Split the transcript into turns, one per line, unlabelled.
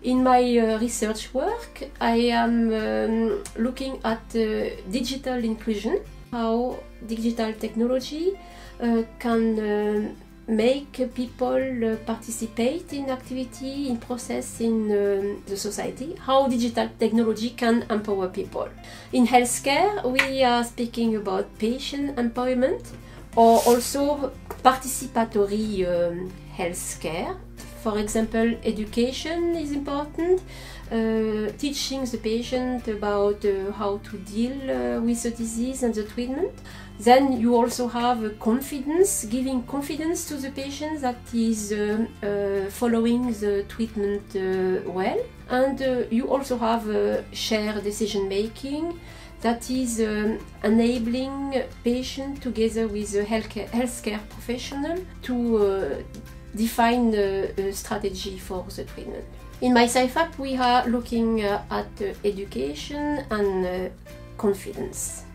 In my research work, I am looking at digital inclusion, how digital technology can make people participate in activity, in process in the society, how digital technology can empower people. In healthcare, we are speaking about patient empowerment or also participatory healthcare. For example, education is important, teaching the patient about how to deal with the disease and the treatment. Then you also have confidence, giving confidence to the patient that is following the treatment well. And you also have shared decision making that is enabling patient together with a healthcare professional to define a strategy for the treatment. In my CIFAP, we are looking at education and confidence.